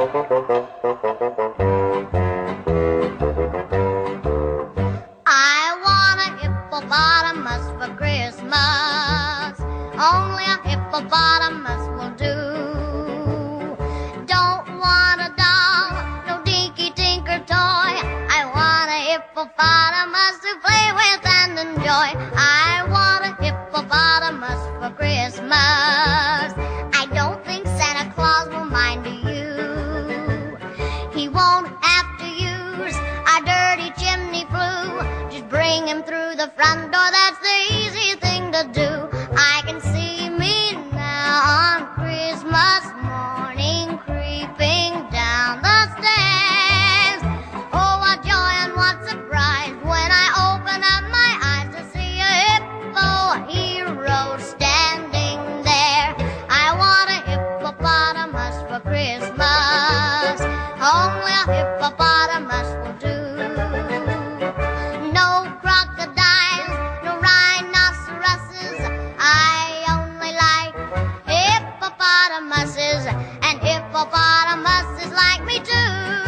I want a hippopotamus for Christmas. Only a hippopotamus will do. Don't want a doll, no dinky tinker toy. I want a hippopotamus to play with and enjoy. I want a hippopotamus for Christmas. I don't think Santa Claus will mind you. He won't have to use a dirty chimney flue. Just bring him through the front door, that's the easy thing to do. I can see me now on Christmas morning creeping down the stairs. Oh, what joy and what surprise when I open up my eyes to see a hippo hero standing there. I want a hippopotamus for Christmas. Only a hippopotamus will do. No crocodiles, no rhinoceroses. I only like hippopotamuses, and hippopotamuses like me too.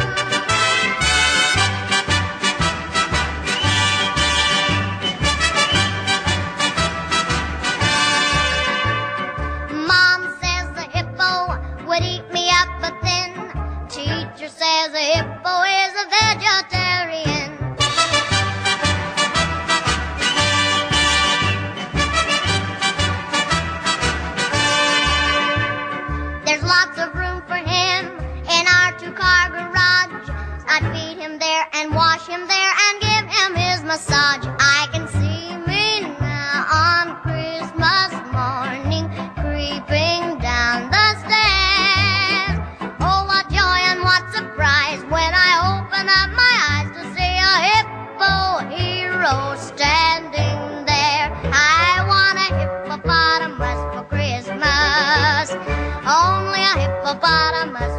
Mom says the hippo would eat me up, but then teacher says a hippo is a vegetarian. There's lots of room for him in our two-car garage. I'd feed him there and wash him there and give him his massage. I can see me now on Christmas morning creeping down the stairs. Oh, what joy and what surprise when I open up my eyes to see a hippo hero standing there. I want a hippopotamus for Christmas. Only a hippopotamus